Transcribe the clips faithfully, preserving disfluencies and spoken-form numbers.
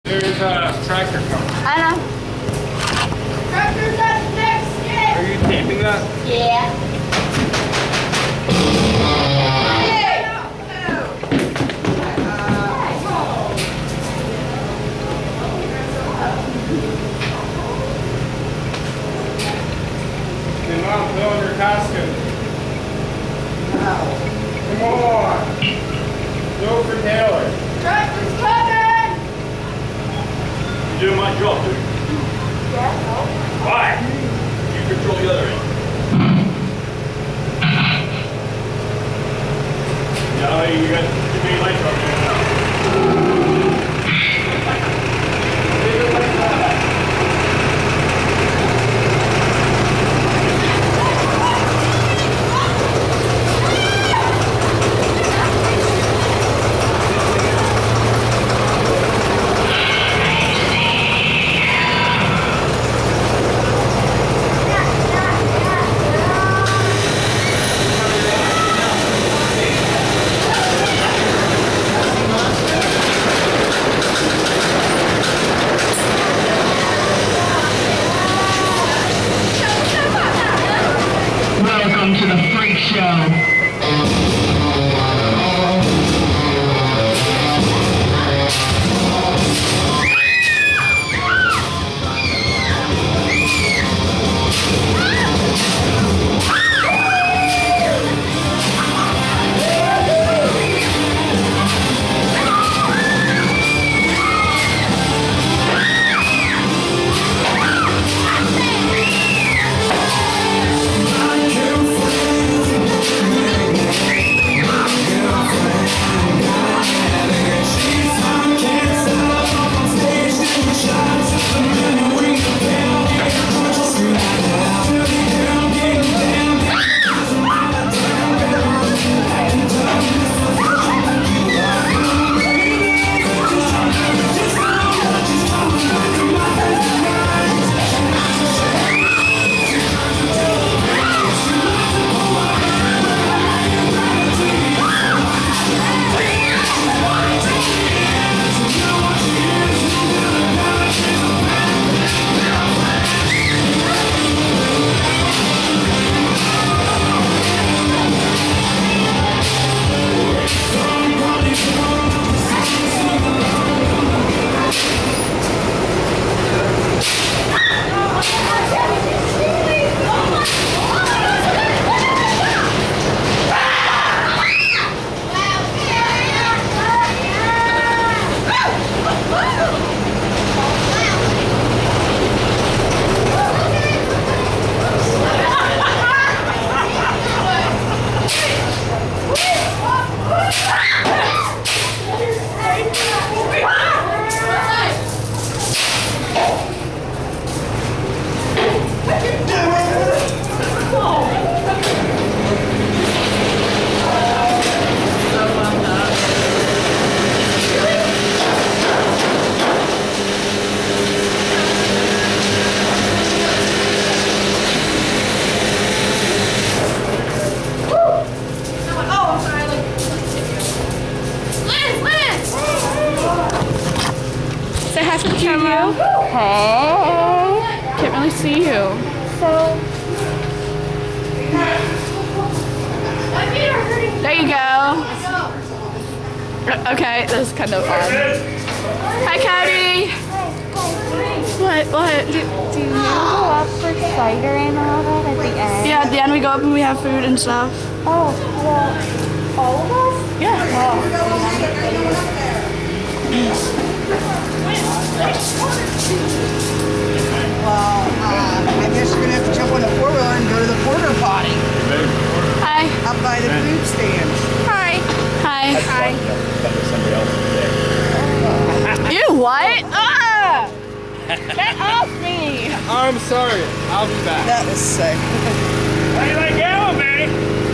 There's a tractor coming. I know. Tractor's up next. Are you taping that? Yeah. Hey, Mom, put on your costume. Come on. Go for Taylor. Tractor's coming. You're doing my job, dude. Yeah. Why? You control the other end. Yeah, you got too many lights on there now. Welcome to the Freak Show. Say hi to the camera. Hey. Can't really see you. So. There you go. Okay, this is kind of odd. Hi, Cody. What? What? Do, do you go up for cider and all that at the end? Yeah, at the end we go up and we have food and stuff. Oh, well, all of us? Yeah. Well, uh, I guess you're gonna have to jump on the four-wheeler and go to the porta potty Hi. up by the food stand. Hi. Hi. Hi. You what? Ah! Get off me! I'm sorry. I'll be back. That was sick. How do you like yellow, baby?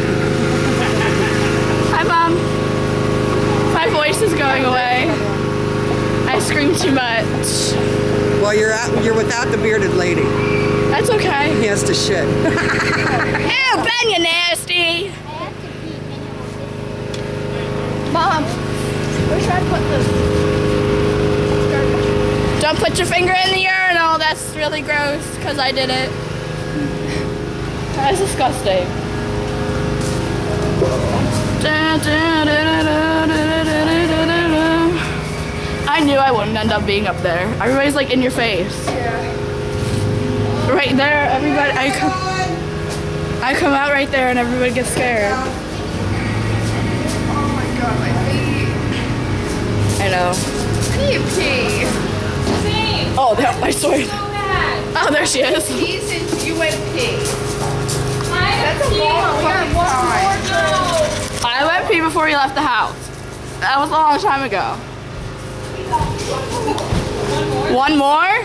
Hi, Mom. My voice is going away. I scream too much. Well, you're out, you're without the bearded lady. That's okay. He has to shit. Ew, Ben, you nasty! Mom, where should I put this? Don't put your finger in the urinal. That's really gross because I did it. That's disgusting. I knew I wouldn't end up being up there. Everybody's like in your face. Yeah. Right there, everybody. I come, I come out right there and everybody gets scared. Oh my god, my feet. I know. I need to pee. Same. Oh, there, I swear. So bad. Oh, there she is. Pee since you went pee. I That's a pee. long We have one time. more go. I went pee before you left the house. That was a long time ago. One more?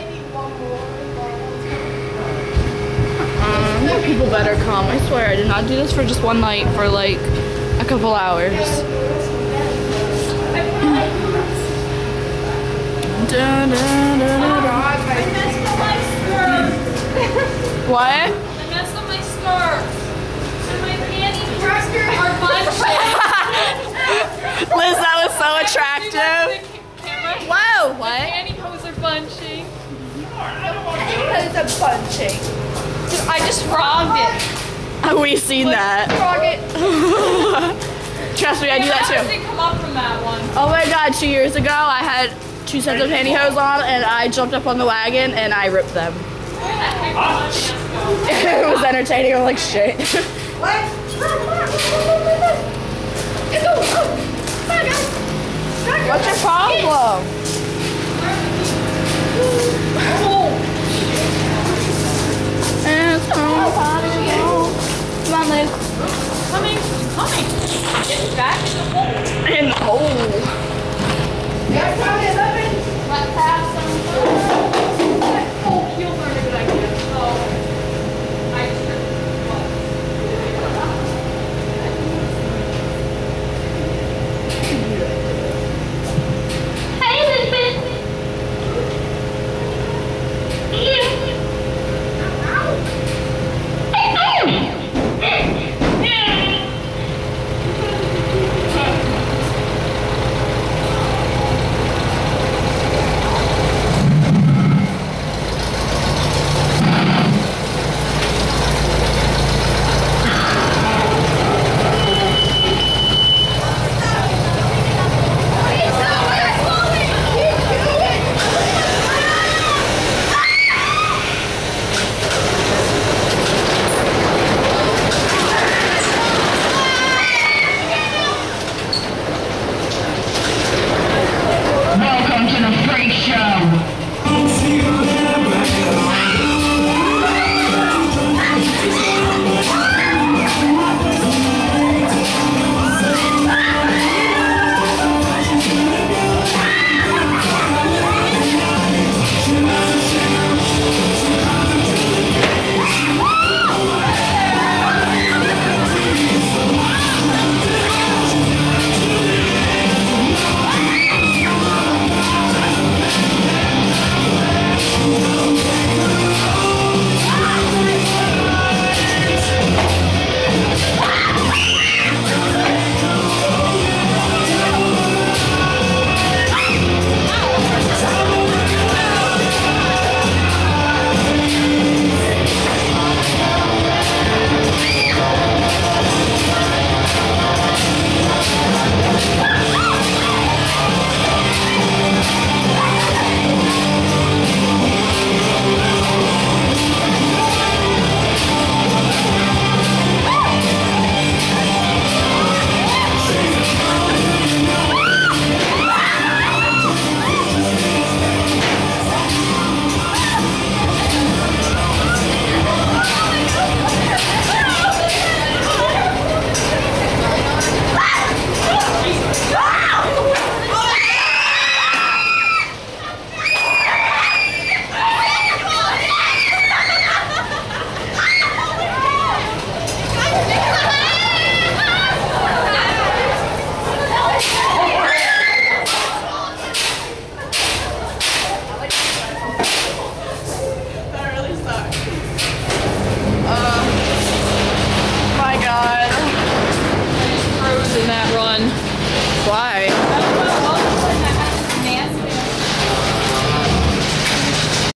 Um, people better come. I swear, I did not do this for just one night, for like a couple hours. Da, da, da, da, da. I messed up my skirt. What? I messed up my skirt. So my panties are bunching. Liz, that was so attractive. Whoa, My what? pantyhose are bunching. Because of punching. Dude, I just frogged it. We've seen that. Frog it. Trust me, I do that How too. did it come up from that one? Oh my god, two years ago I had two sets of pantyhose on and I jumped up on the wagon and I ripped them. Where the heck did my pants go? It was entertaining, I'm like shit. What? What's your problem?